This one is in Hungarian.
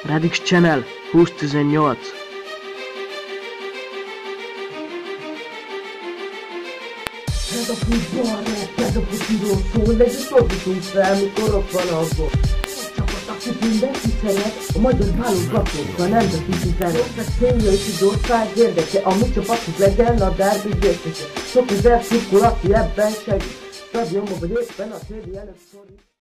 Radix Channel 2018. Ez a futball, ez a futiról szól, de jutott fel, mikor ott van a gól. A csapat, akit mindenki szeret, a magyar válogatott, a nemzeti üzenet. Ez célja és az ország érdeke, a mi csapatunk legyen a derbi győztese. Sok ezer szurkol, aki ebben segít. Stadionban vagy éppen a téli előtt szorít.